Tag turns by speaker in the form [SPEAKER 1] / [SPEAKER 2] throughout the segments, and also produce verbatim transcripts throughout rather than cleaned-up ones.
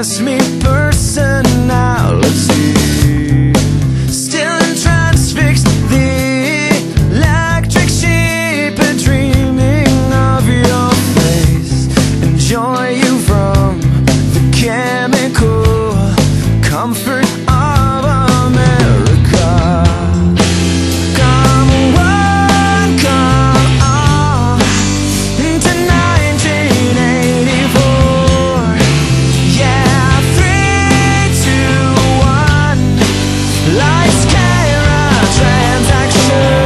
[SPEAKER 1] past me personality. Still transfixed, the electric sheep, dreaming of your face. Enjoy you from the chemical comfort of America. Come on, come on to nineteen eighty-four. Yeah, three, two, one. Life's Kara transaction.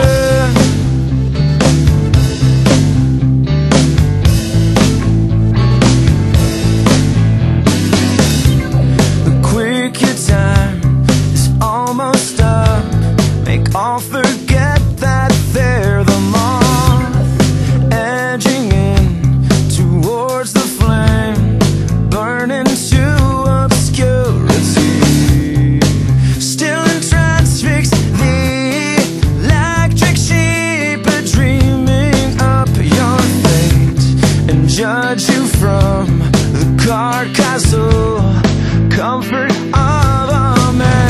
[SPEAKER 1] The quick your time is almost up. Make all forget that they're the moth, edging in towards the flame, burning to obscurity. Still transfixed, the electric sheep, dreaming up your fate, and judge you from the card castle comfort of a man.